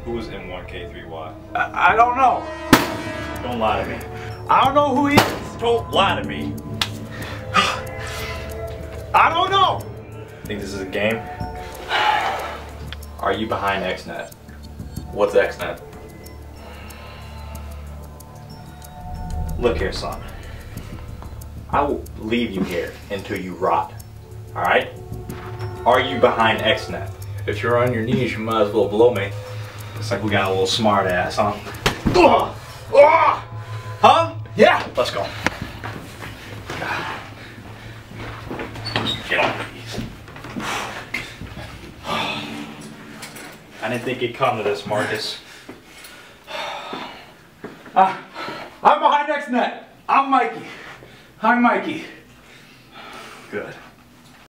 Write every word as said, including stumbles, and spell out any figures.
Who's M one K three Y? I, I don't know. Don't lie to me. I don't know who he is. Don't lie to me. I don't know. Think this is a game? Are you behind X net? What's X net? Look here, son. I will leave you here until you rot. Alright? Are you behind X net? If you're on your knees, you might as well blow me. Looks like we got a little smart ass, huh? Uh, uh, Huh? yeah. Let's go. Get on these. I didn't think it'd come to this, Marcus. Uh, I'm behind X net. I'm Mikey. I'm Mikey. Good.